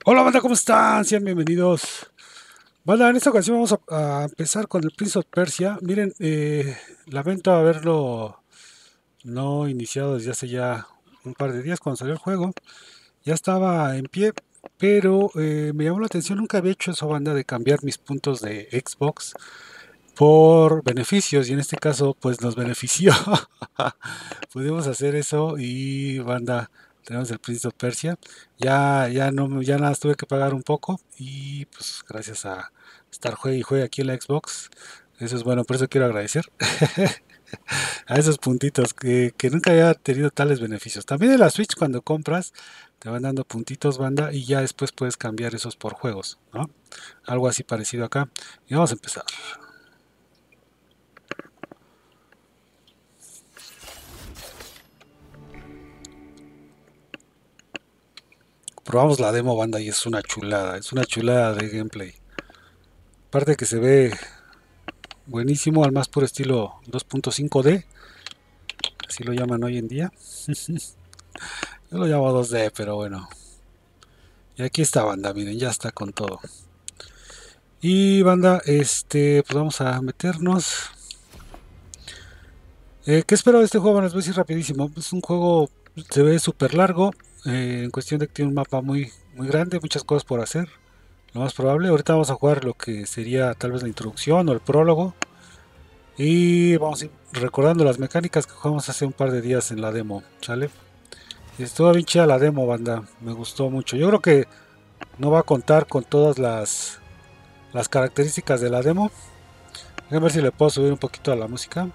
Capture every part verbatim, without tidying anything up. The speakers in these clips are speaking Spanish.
Hola banda, ¿cómo están? Sean bienvenidos. Banda, en esta ocasión vamos a, a empezar con el Prince of Persia. Miren, eh, lamento haberlo no iniciado desde hace ya un par de días cuando salió el juego. Ya estaba en pie, pero eh, me llamó la atención. Nunca había hecho eso, banda, de cambiar mis puntos de Xbox por beneficios, y en este caso pues nos benefició. Pudimos hacer eso y banda, tenemos el Prince of Persia. Ya, ya no, ya nada, tuve que pagar un poco y pues gracias a estar juegue y juegue aquí en la Xbox. Eso es bueno, por eso quiero agradecer a esos puntitos que, que nunca había tenido tales beneficios. También en la Switch cuando compras te van dando puntitos, banda, y ya después puedes cambiar esos por juegos, ¿no? Algo así parecido acá. Y vamos a empezar. Probamos la demo, banda, y es una chulada, es una chulada de gameplay. Aparte que se ve buenísimo, al más puro estilo dos punto cinco D, así lo llaman hoy en día. Yo lo llamo dos D, pero bueno. Y aquí está, banda, miren, ya está con todo. Y banda, este, pues vamos a meternos. Eh, ¿Qué espero de este juego? Bueno, les voy a decir rapidísimo. Es un juego, se ve súper largo, eh, en cuestión de que tiene un mapa muy, muy grande, muchas cosas por hacer. Lo más probable, ahorita vamos a jugar lo que sería tal vez la introducción o el prólogo. Y vamos a ir recordando las mecánicas que jugamos hace un par de días en la demo, ¿sale? Estuvo bien chida la demo, banda, me gustó mucho. Yo creo que no va a contar con todas las, las características de la demo. Déjenme ver si le puedo subir un poquito a la música.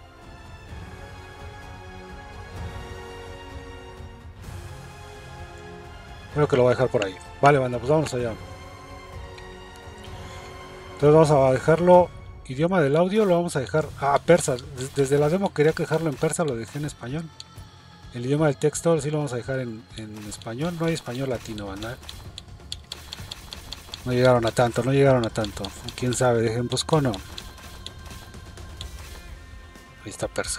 Creo que lo voy a dejar por ahí. Vale, banda, pues vamos allá. Entonces vamos a dejarlo, idioma del audio lo vamos a dejar a persa. Desde la demo quería dejarlo en persa, lo dejé en español. El idioma del texto sí lo vamos a dejar en, en español. No hay español latino, banda. No llegaron a tanto, no llegaron a tanto. Quién sabe, dejen busco no. Ahí está persa.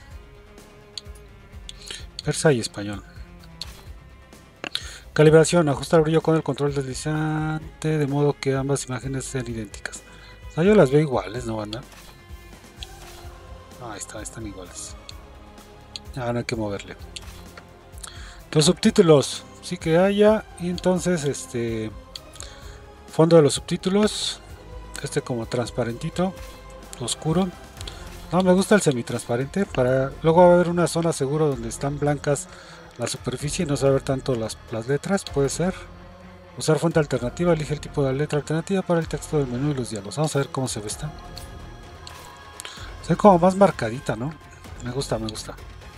Persa y español. Calibración, ajusta el brillo con el control deslizante de modo que ambas imágenes sean idénticas. O sea, yo las veo iguales, ¿no, banda? Ah, ahí está, están iguales. Ya no hay que moverle. Los subtítulos, sí que haya. Y entonces, este... fondo de los subtítulos. Este como transparentito, oscuro. No, me gusta el semitransparente. Para luego va a haber una zona seguro donde están blancas la superficie y no se va a ver tanto las, las letras. Puede ser. Usar fuente alternativa. Elige el tipo de letra alternativa para el texto del menú y los diálogos. Vamos a ver cómo se ve esta. Se ve como más marcadita, ¿no? Me gusta, me gusta.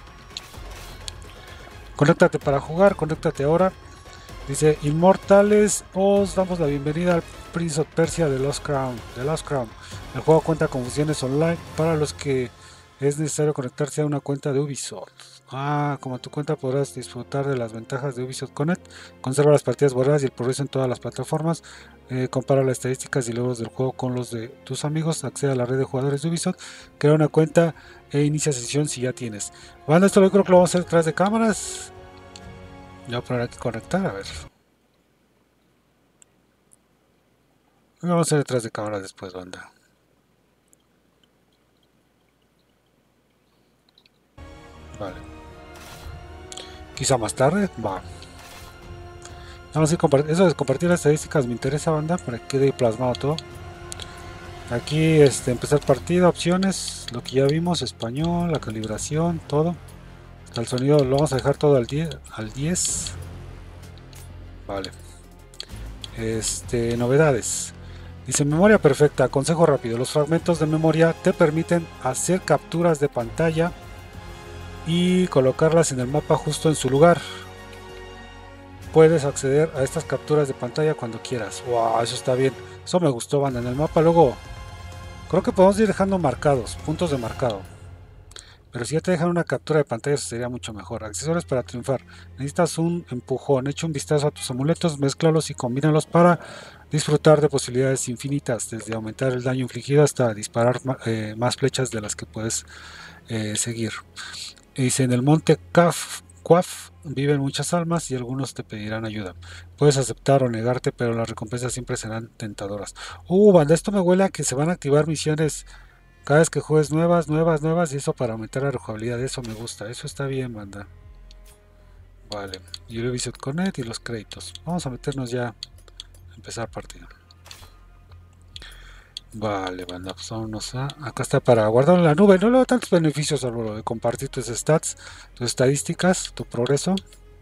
Conéctate para jugar. Conéctate ahora. Dice, Inmortales, os damos la bienvenida al Prince of Persia de Lost Crown. The Lost Crown. El juego cuenta con funciones online para los que es necesario conectarse a una cuenta de Ubisoft. Ah, como tu cuenta podrás disfrutar de las ventajas de Ubisoft Connect. Conserva las partidas borradas y el progreso en todas las plataformas. Eh, compara las estadísticas y logros del juego con los de tus amigos. Accede a la red de jugadores de Ubisoft. Crea una cuenta e inicia sesión si ya tienes. Bueno, esto yo creo que lo vamos a hacer detrás de cámaras. Voy a poner aquí conectar, a ver. Vamos a hacer detrás de cámara después, banda. Vale. Quizá más tarde, va. Vamos a compartir. Eso de compartir las estadísticas me interesa, banda, para que quede plasmado todo. Aquí, este, empezar partida, opciones, lo que ya vimos, español, la calibración, todo. El sonido lo vamos a dejar todo al diez. Al diez. Vale. Este, novedades. Dice memoria perfecta, consejo rápido. Los fragmentos de memoria te permiten hacer capturas de pantalla y colocarlas en el mapa justo en su lugar. Puedes acceder a estas capturas de pantalla cuando quieras. Wow, eso está bien. Eso me gustó, banda. En el mapa luego creo que podemos ir dejando marcados, puntos de marcado. Pero si ya te dejan una captura de pantalla, eso sería mucho mejor. Accesorios para triunfar. Necesitas un empujón. Echa un vistazo a tus amuletos, mézclalos y combínalos para disfrutar de posibilidades infinitas. Desde aumentar el daño infligido hasta disparar eh, más flechas de las que puedes eh, seguir. Dice en el monte Kaf Quaff viven muchas almas y algunos te pedirán ayuda. Puedes aceptar o negarte, pero las recompensas siempre serán tentadoras. Uh, banda, esto me huele a que se van a activar misiones cada vez que juegues nuevas, nuevas, nuevas, y eso para aumentar la rejugabilidad. Eso me gusta, eso está bien, banda. Vale, y Ubisoft Connect y los créditos. Vamos a meternos ya a empezar partida. Vale, banda, pues vámonos a... Acá está para guardar en la nube. No le doy tantos beneficios a lo de compartir tus stats, tus estadísticas, tu progreso.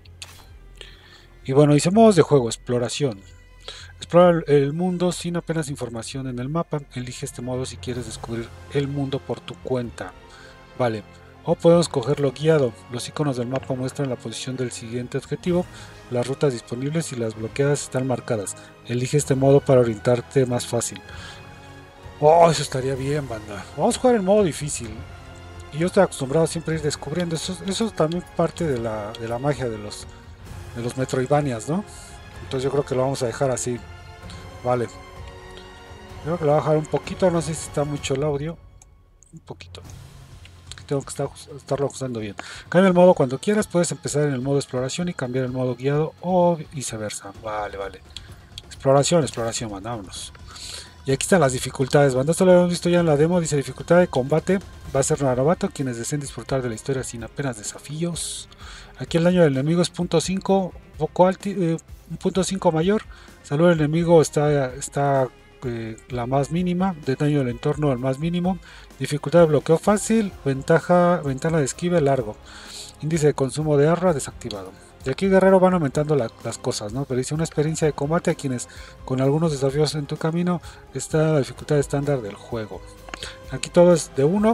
Y bueno, hice modos de juego, exploración. Explora el mundo sin apenas información en el mapa. Elige este modo si quieres descubrir el mundo por tu cuenta. Vale. O podemos cogerlo guiado. Los iconos del mapa muestran la posición del siguiente objetivo, las rutas disponibles y las bloqueadas están marcadas. Elige este modo para orientarte más fácil. Oh, eso estaría bien, banda. Vamos a jugar en modo difícil. Y yo estoy acostumbrado siempre a ir descubriendo. Eso, eso es también parte de la, de la magia de los, de los Metroidvanias, ¿no? Entonces yo creo que lo vamos a dejar así. Vale. Creo que lo voy a dejar un poquito. No sé si está mucho el audio. Un poquito. Tengo que estar, estarlo ajustando bien. Cambia el modo cuando quieras. Puedes empezar en el modo exploración y cambiar el modo guiado o viceversa. Vale, vale. Exploración, exploración, mandámonos. Y aquí están las dificultades, banda. Esto lo hemos visto ya en la demo. Dice dificultad de combate. Va a ser novato. Quienes deseen disfrutar de la historia sin apenas desafíos. Aquí el daño del enemigo es punto cinco. Poco alto. Eh, un punto cinco mayor. Salud del enemigo está, está eh, la más mínima. De daño del entorno el más mínimo. Dificultad de bloqueo fácil. Ventaja, ventana de esquive largo. Índice de consumo de arra desactivado. Y aquí guerrero van aumentando la, las cosas, ¿no? Pero dice una experiencia de combate a quienes con algunos desafíos en tu camino está la dificultad estándar del juego. Aquí todo es de uno.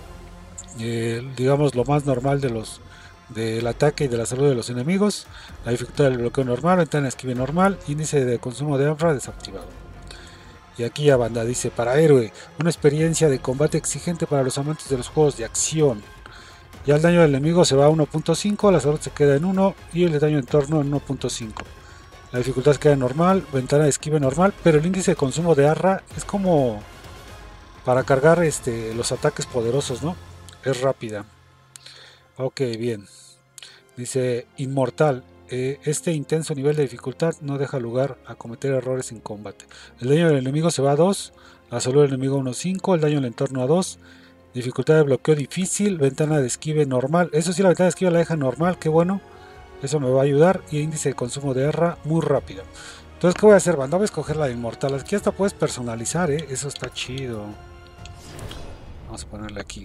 Eh, digamos lo más normal de los del ataque y de la salud de los enemigos. La dificultad del bloqueo normal, ventana de esquive normal, índice de consumo de arra desactivado. Y aquí ya banda dice para héroe, una experiencia de combate exigente para los amantes de los juegos de acción. Ya el daño del enemigo se va a uno punto cinco, la salud se queda en uno y el daño en entorno en uno punto cinco. La dificultad queda normal, ventana de esquive normal, pero el índice de consumo de arra es como para cargar este, los ataques poderosos, ¿no? Es rápida. Ok, bien. Dice inmortal. Eh, este intenso nivel de dificultad no deja lugar a cometer errores en combate. El daño del enemigo se va a dos, la salud del enemigo a uno punto cinco, el daño del entorno a dos, dificultad de bloqueo difícil, ventana de esquive normal. Eso sí, la ventana de esquive la deja normal, qué bueno. Eso me va a ayudar. Y índice de consumo de arra muy rápido. Entonces, ¿qué voy a hacer, banda? Voy a escoger la de inmortal. Aquí hasta puedes personalizar, ¿eh? Eso está chido. Vamos a ponerle aquí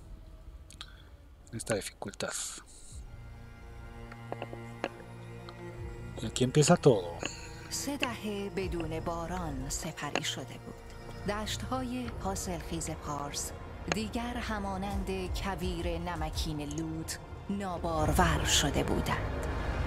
esta dificultad. Y aquí empieza todo. سه دهه بدون باران سپری شده بود. دشت‌های حاصلخیز پارس دیگر همانند کویر نمکین لود نابارور شده بودند.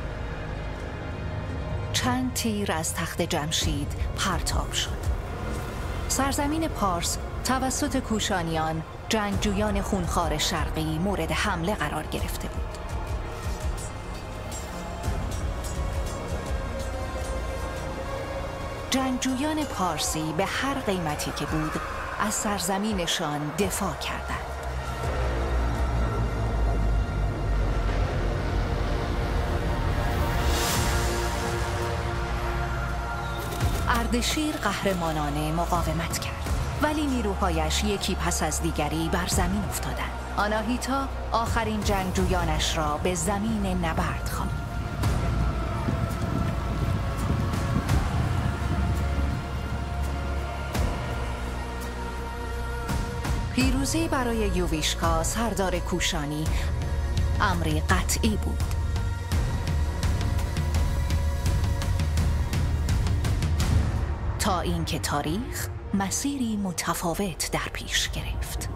چند تیر از تخت جمشید پرتاب شد. سرزمین پارس توسط کوشانیان، جنگجویان خونخوار شرقی، مورد حمله قرار گرفته بود. جنگجویان پارسی به هر قیمتی که بود از سرزمینشان دفاع کردند. اردشیر قهرمانانه مقاومت کرد، ولی نیروهایش یکی پس از دیگری بر زمین افتادند. آناهیتا آخرین جنگجویانش را به زمین نبرد خواند. پیروزی برای یوویشکا سردار کوشانی امری قطعی بود. تا اینکه تاریخ مسیری متفاوت در پیش گرفت.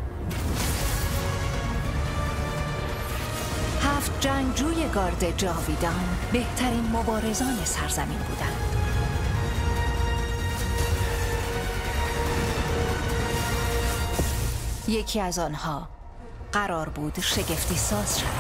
هفت جنگجوی گارد جاویدان بهترین مبارزان سرزمین بودند. یکی از آنها قرار بود شگفتی ساز شود.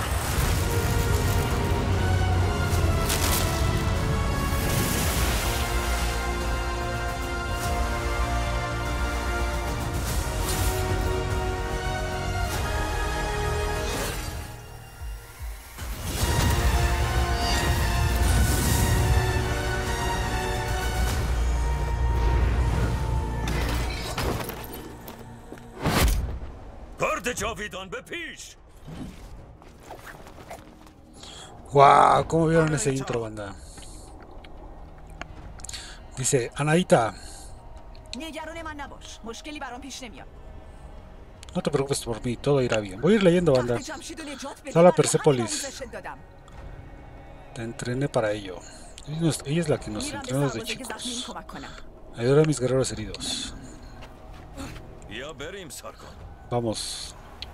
Wow, ¿cómo vieron ese intro, banda? Dice, Anaita, no te preocupes por mí, todo irá bien. Voy a ir leyendo, banda. Sala Persepolis. Te entrené para ello. Ella es la que nos entrenó desde chicos. Ayudaré a mis guerreros heridos. Vamos.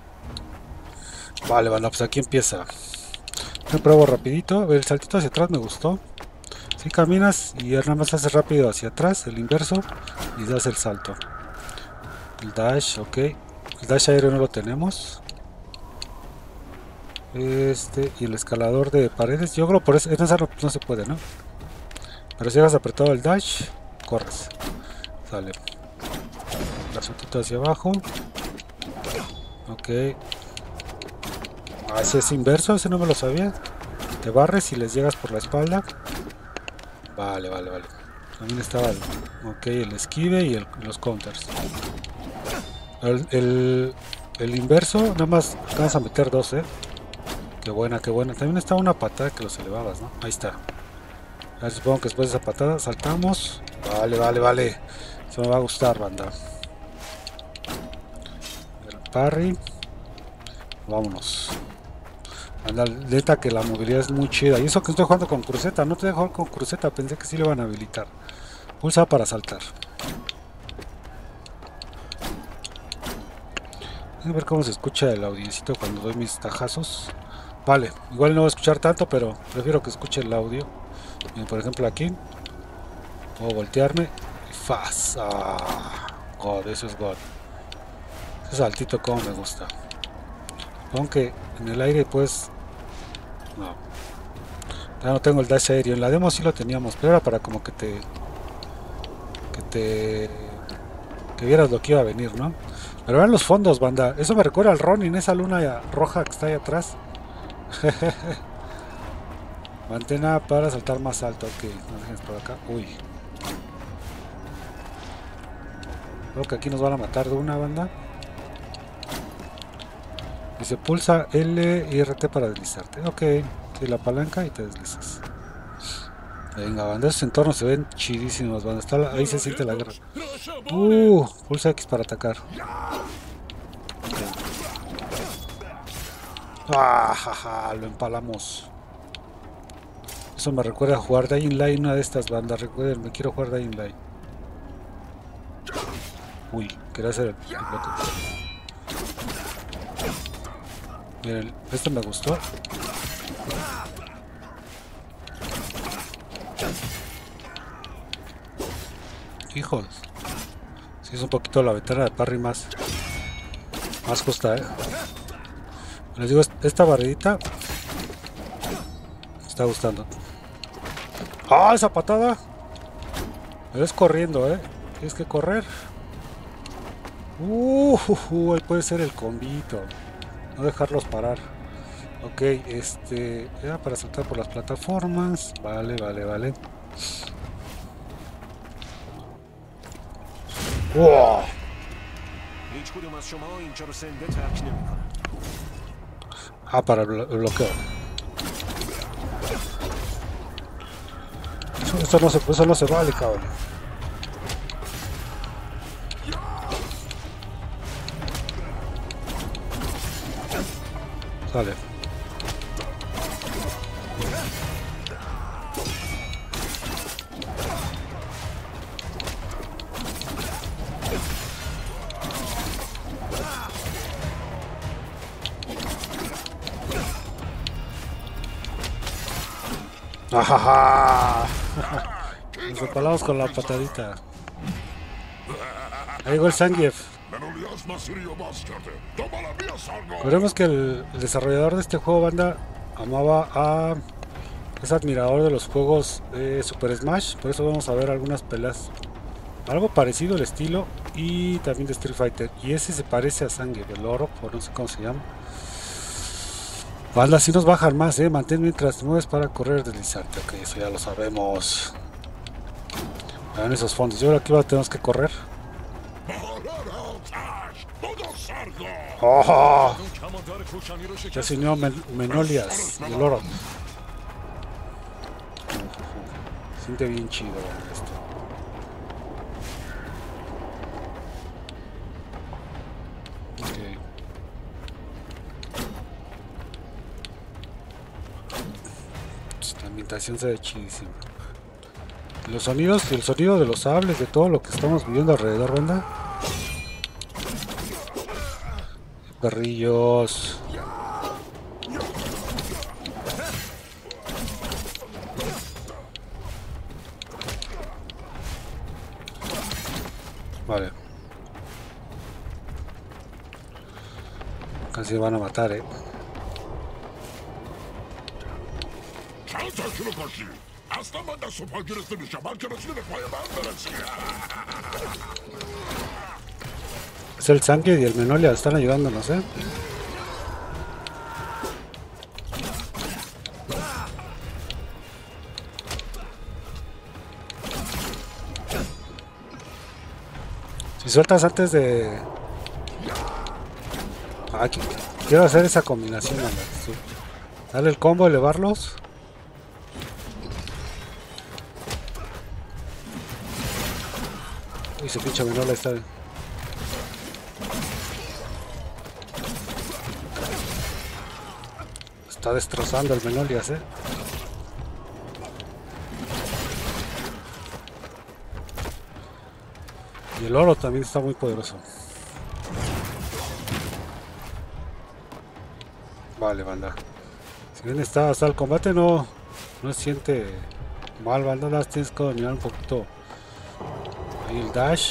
Vale, banda, pues aquí empieza. Me pruebo rapidito. A ver, el saltito hacia atrás me gustó. Si caminas y nada más haces rápido hacia atrás, el inverso, y das el salto. El dash, ok. El dash aéreo no lo tenemos. Este, y el escalador de paredes, yo creo por eso, en esa no, no se puede, ¿no? Pero si has apretado el dash, corres. Sale. La saltito hacia abajo. Ok. Ah, ese es inverso, ese no me lo sabía. Te barres y les llegas por la espalda. Vale, vale, vale. También estaba el, ok, el esquive y el, los counters. El, el, el inverso, nada más vamos a meter dos, eh. Qué buena, qué buena. También está una patada que los elevabas, ¿no? Ahí está. A ver, supongo que después de esa patada saltamos. Vale, vale, vale. Eso me va a gustar, banda. El parry. Vámonos. Anda, neta que la movilidad es muy chida. Y eso que estoy jugando con cruceta. No te dejo jugar con cruceta. Pensé que sí le van a habilitar. Pulsa para saltar. A ver cómo se escucha el audiencito cuando doy mis tajazos. Vale, igual no voy a escuchar tanto, pero prefiero que escuche el audio. Bien, por ejemplo aquí. Puedo voltearme. Y ¡faz! ¡Ah! God, eso es God. Ese saltito como me gusta. Aunque en el aire pues... No. Ya no tengo el dash aéreo. En la demo sí lo teníamos, pero era para como que te... Que te... Que vieras lo que iba a venir, ¿no? Pero vean los fondos, banda. Eso me recuerda al Ronin, esa luna roja que está ahí atrás. Mantén A para saltar más alto. Ok, no dejes por acá. Uy. Creo que aquí nos van a matar de una, banda. Dice pulsa L y R T para deslizarte. Ok, sí, la palanca y te deslizas. Venga, banda, esos entornos se ven chidísimos, banda. Está la, ahí se siente la guerra. Uh, pulsa X para atacar. Okay. Ah, jaja, lo empalamos. Eso me recuerda a jugar Dying Light, una de estas bandas. Recuerden, me quiero jugar Dying Light. Uy, quería hacer el piloto. Miren, este me gustó. Hijos. Sí, es un poquito la ventana de parry más. Más justa, eh. Les digo, esta barridita me está gustando. ¡Ah, esa patada! Pero es corriendo, eh. Tienes que correr. Uh, uh, uh, ahí puede ser el combito. No dejarlos parar. Ok, este... Era para saltar por las plataformas. Vale, vale, vale. ¡Wow! Ah, para el bloqueo. Eso, eso, no, se, eso no se vale, cabrón. Sale. ¡Ajaja! Nos empalamos con la patadita. Ahí llegó el Zangief. Veremos que el, el desarrollador de este juego, banda, amaba a... Es admirador de los juegos de Super Smash. Por eso vamos a ver algunas peleas. Algo parecido el estilo. Y también de Street Fighter. Y ese se parece a Zangief, el oro, por no sé cómo se llama. Banda, si nos bajan más, eh. Mantén mientras te mueves para correr, deslizarte. Ok, eso ya lo sabemos. Vean esos fondos. Yo creo que ahora tenemos que correr. ¡Oh! Ya se unió Men Menolias, el oro. Siente bien chido esto. Okay. La ambientación se ve chidísima. Los sonidos, el sonido de los sables, de todo lo que estamos viviendo alrededor, banda. Perrillos. Vale. Casi van a matar, eh. Es el Sangre y el Menolia, están ayudándonos, eh. Si sueltas antes de... Aquí. Quiero hacer esa combinación, anda. Dale el combo, elevarlos. Y se pincha Menolia está bien. Está destrozando el Menolias, eh. Y el oro también está muy poderoso. Vale, banda. Si bien está hasta el combate, no, no se siente mal, banda. Las tienes que dominar un poquito. Ahí el dash.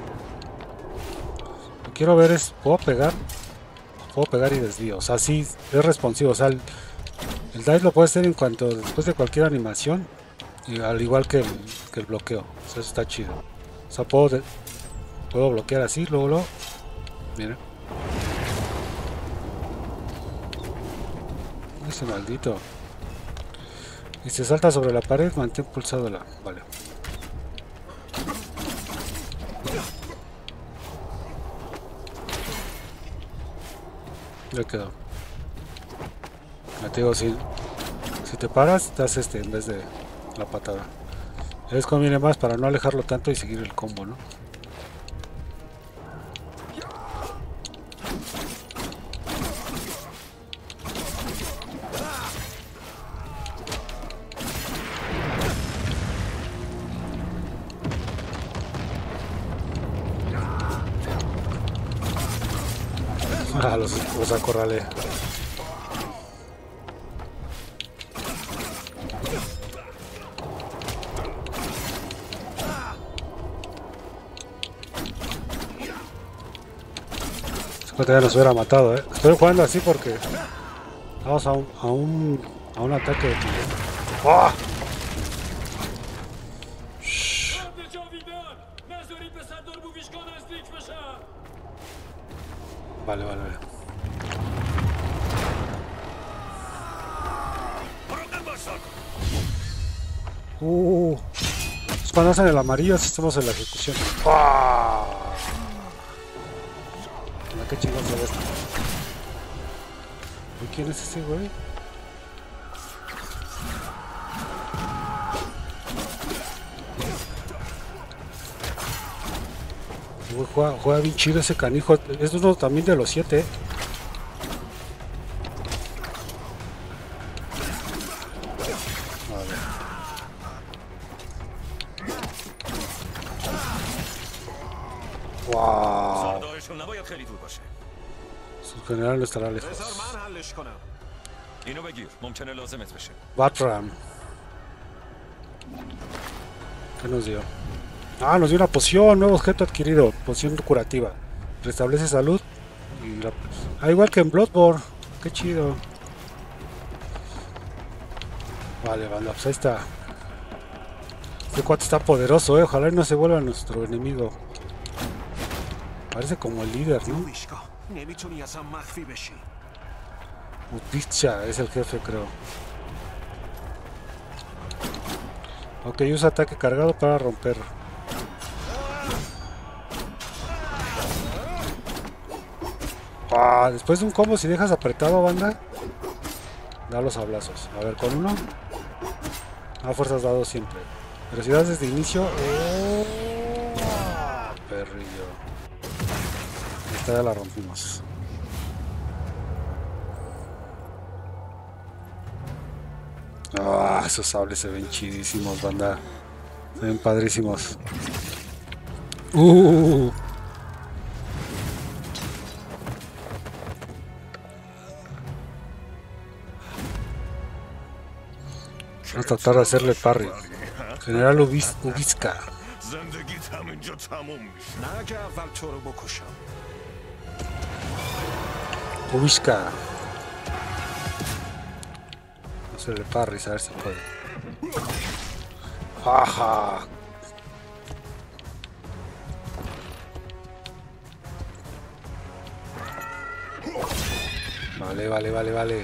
Lo que quiero ver es, ¿puedo pegar? Puedo pegar y desvío. O sea, sí, es responsivo. O sea, el, el dash lo puede hacer en cuanto después de cualquier animación. Y al igual que el, que el bloqueo. O sea, eso está chido. O sea, puedo, de, puedo bloquear así, luego lo... Miren. Ese maldito. Y se salta sobre la pared, mantén pulsado la... Vale. Ya quedó. Ya te digo, si, si te paras, das este en vez de la patada. Les conviene más para no alejarlo tanto y seguir el combo, ¿no? Ah, los, los acorralé. Ya nos hubiera matado, eh. Estoy jugando así porque vamos a un a un, a un ataque de... ¡Oh! Shh. Vale, vale, vale. Uh, es cuando hacen el amarillo, si estamos en la ejecución. ¡Oh! ¿Qué chingón se ve esto? ¿Y quién es ese güey? Güey, juega, juega bien chido ese canijo. Es uno también de los siete. Vale. Wow. Su general no estará lejos. Batram. ¿Qué nos dio? Ah, nos dio una poción, nuevo objeto adquirido, poción curativa. Restablece salud. Y la... Ah, igual que en Bloodborne. Qué chido. Vale, banda, pues ahí está. Este cuate está poderoso, eh. Ojalá y no se vuelva nuestro enemigo. Parece como el líder, ¿no? Uticha es el jefe, creo. Ok, usa ataque cargado para romper. Ah, después de un combo, si dejas apretado, banda, da los sablazos. A ver, con uno. A fuerzas dado siempre. Pero si das desde inicio. Oh, perrillo. Esta ya la rompimos. Ah, esos sables se ven chidísimos, banda. Se ven padrísimos. Uh. Vamos a tratar de hacerle parry. General Ubis Ubiska. Ubiska. Hacerle parry, a ver si puede. Ajá. Vale, vale, vale, vale.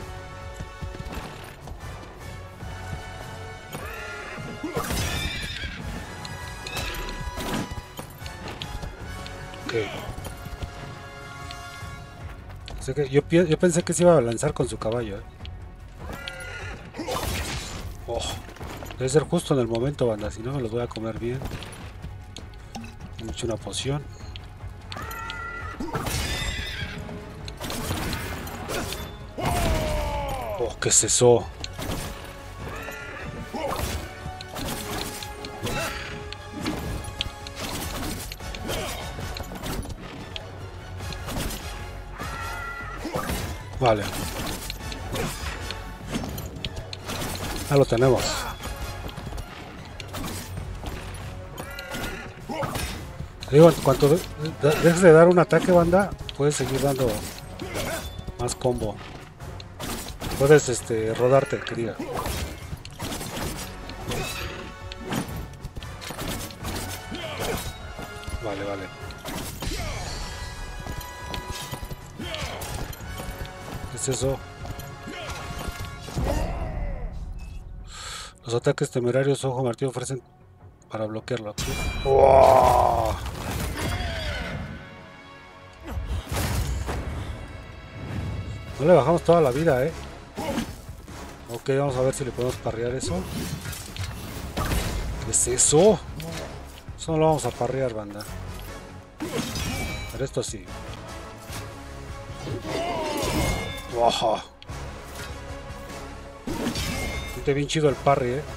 Así que yo, yo pensé que se iba a lanzar con su caballo, ¿eh? Oh, debe ser justo en el momento, banda, si no me los voy a comer bien. He hecho una poción. Oh, ¿qué es eso? Vale. Ya lo tenemos. Digo, en cuanto de, de, dejes de dar un ataque, banda, puedes seguir dando más combo. Puedes este, rodarte, quería. Vale, vale. ¿Qué es eso? Los ataques temerarios ojo martillo ofrecen para bloquearlo. ¡Wow! No le bajamos toda la vida, eh. Ok, vamos a ver si le podemos parrear eso. ¿Qué es eso? Eso no lo vamos a parrear, banda. Pero esto sí. ¡Wow! Siente bien chido el parry, eh.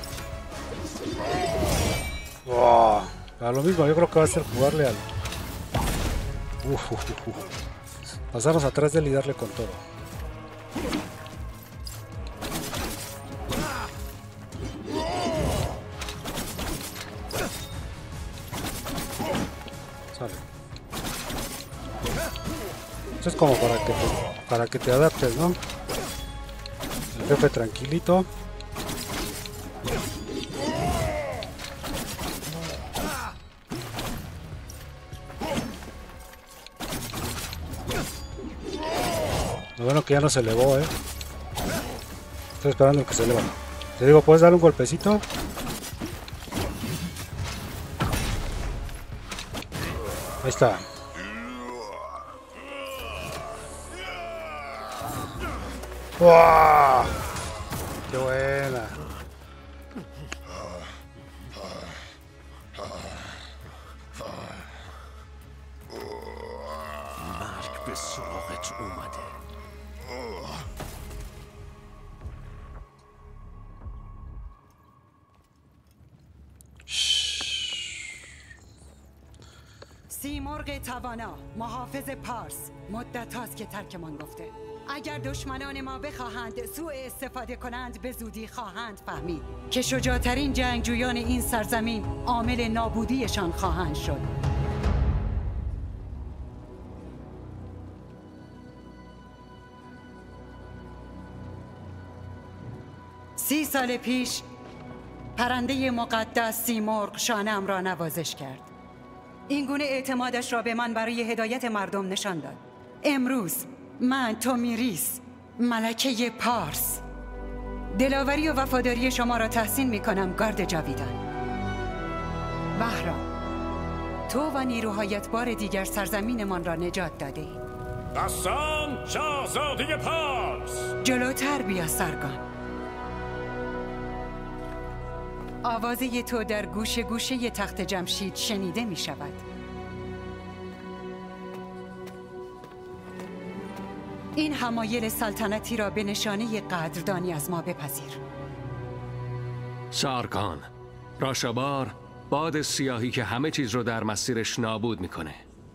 ¡Wow! A lo mismo, yo creo que va a ser jugarle al... Uf, uf, uf. Pasarnos atrás de él y darle con todo. Sale. Esto es como para que te, para que te adaptes, ¿no? El jefe tranquilito. Lo bueno que ya no se elevó, eh. Estoy esperando que se eleva. Te digo, ¿puedes darle un golpecito? Ahí está. ¡Wow! ¡Qué buena! سیمرغ توانا محافظ پارس مدت هاست که ترکمان گفته. اگر دشمنان ما بخواهند سوء استفاده کنند به زودی خواهند فهمید که شجاعترین جنگجویان این سرزمین عامل نابودیشان خواهند شد. سی سال پیش پرنده مقدس سیمرغ شانه‌ام را نوازش کرد. این گونه اعتمادش را به من برای هدایت مردم نشان داد. امروز من تومیریس ملکه پارس دلاوری و وفاداری شما را تحسین می کنم گارد جاویدان. بهرام تو و نیروهایت بار دیگر سرزمینمان را نجات داده اید. غسان شاهزاده پارس. جلوتر بیا سارگان. آوازه تو در گوشه گوشه تخت جمشید شنیده می شود. این حمایل سلطنتی را به نشانه قدردانی از ما بپذیر. سارگان، راشابار، باد سیاهی که همه چیز رو در مسیرش نابود میکنه.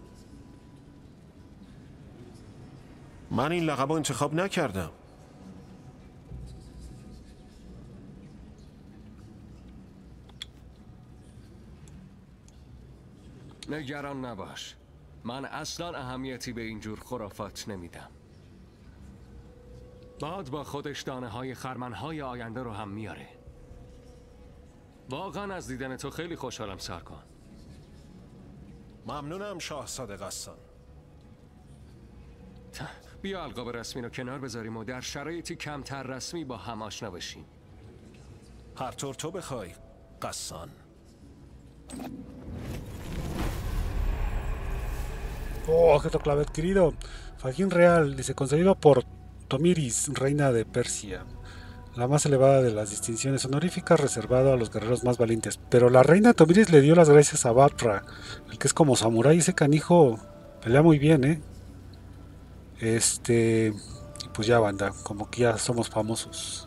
من این لقب رو انتخاب نکردم. نگران نباش. من اصلا اهمیتی به اینجور خرافات نمیدم. باد با خودش دانه های خرمن های آینده رو هم میاره. واقعا از دیدن تو خیلی خوشحالم سارگان. ممنونم شاهزاده غسان. بیا القاب رسمی رو کنار بذاریم و در شرایطی کمتر رسمی با هم آشنا بشیم. هر طور تو بخوای غسان. Oh, objeto clave adquirido. Fajín real, dice, concedido por Tomiris, reina de Persia. La más elevada de las distinciones honoríficas, reservado a los guerreros más valientes. Pero la reina Tomiris le dio las gracias a Batra, el que es como samurái. Ese canijo pelea muy bien, ¿eh? Este... Y pues ya, banda, como que ya somos famosos.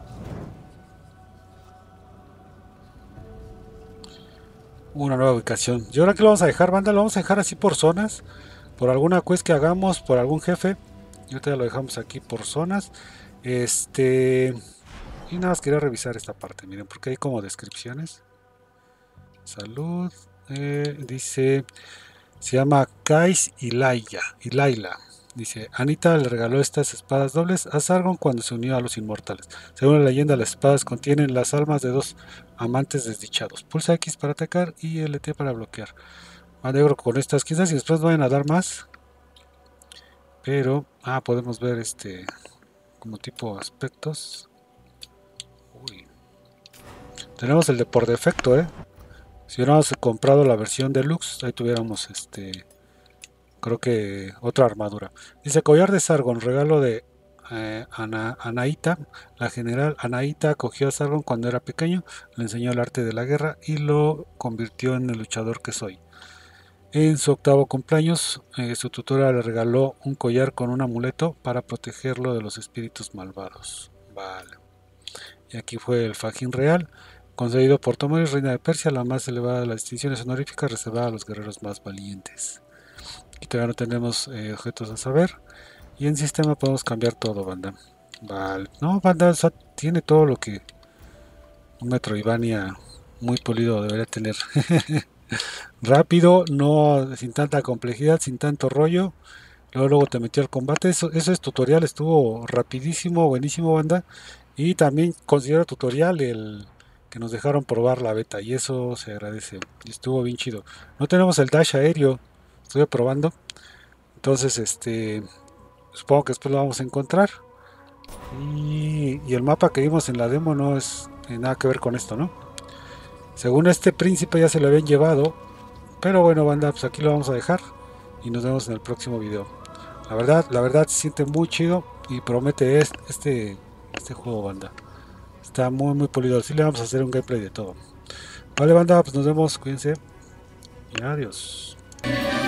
Una nueva ubicación. ¿Y ahora qué lo vamos a dejar, banda? Lo vamos a dejar así por zonas. Por alguna quest que hagamos, por algún jefe. Y ahorita lo dejamos aquí por zonas. Este... Y nada más quería revisar esta parte, miren, porque hay como descripciones. Salud. Eh, dice... Se llama Kais y Laila. Y Laila. Dice, Anita le regaló estas espadas dobles a Sargon cuando se unió a los inmortales. Según la leyenda, las espadas contienen las almas de dos amantes desdichados. Pulsa X para atacar y L T para bloquear. Me alegro con estas, quizás y después vayan a dar más. Pero, ah, podemos ver este, como tipo aspectos. Uy. Tenemos el de por defecto, eh. Si hubiéramos comprado la versión deluxe, ahí tuviéramos este... Creo que otra armadura. Dice, collar de Sargon, regalo de eh, Ana, Anaíta. La general Anaíta acogió a Sargon cuando era pequeño, le enseñó el arte de la guerra y lo convirtió en el luchador que soy. En su octavo cumpleaños, eh, su tutora le regaló un collar con un amuleto para protegerlo de los espíritus malvados. Vale. Y aquí fue el fajín real, concedido por Tomiris, reina de Persia, la más elevada de las distinciones honoríficas reservada a los guerreros más valientes. Aquí todavía no tenemos eh, objetos a saber. Y en sistema podemos cambiar todo, banda. Vale. No, banda, o sea, tiene todo lo que un Metroidvania muy polido debería tener. Rápido, no sin tanta complejidad, sin tanto rollo. Luego, luego te metió al combate. Eso, eso es tutorial, estuvo rapidísimo, buenísimo, banda. Y también considero tutorial el que nos dejaron probar la beta. Y eso se agradece. Y estuvo bien chido. No tenemos el dash aéreo. Estuve probando, entonces este supongo que después lo vamos a encontrar y, y el mapa que vimos en la demo no es nada que ver con esto, ¿no? Según este príncipe ya se lo habían llevado, pero bueno, banda, pues aquí lo vamos a dejar y nos vemos en el próximo video. La verdad, la verdad se siente muy chido y promete este, este, este juego, banda. Está muy muy polido, así le vamos a hacer un gameplay de todo. Vale, banda, pues nos vemos, cuídense y adiós.